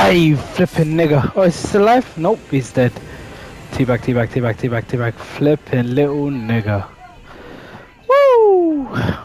You flipping nigga. Oh, is he still alive? Nope, he's dead. Teabag, teabag, teabag, teabag, teabag. Flipping little nigga. Woo!